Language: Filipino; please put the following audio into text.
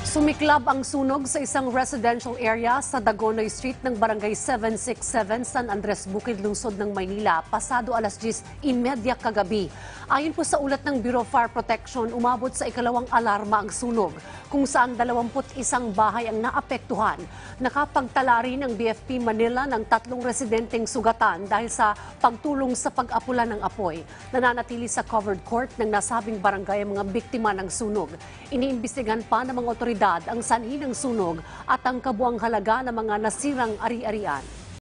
Sumiklab ang sunog sa isang residential area sa Dagonoy Street ng Barangay 767, San Andres Bukid, lungsod ng Maynila, pasado alas 10:30 kagabi. Ayon po sa ulat ng Bureau of Fire Protection, umabot sa ikalawang alarma ang sunog, kung saan 21 bahay ang naapektuhan. Nakapagtala rin ang BFP Manila ng 3 residenteng sugatan dahil sa pagtulong sa pag-apula ng apoy. Nananatili sa covered court ng nasabing barangay ang mga biktima ng sunog. Iniimbestigahan pa ng mga otoridad ang sanhi ng sunog at ang kabuang halaga ng mga nasirang ari-arian.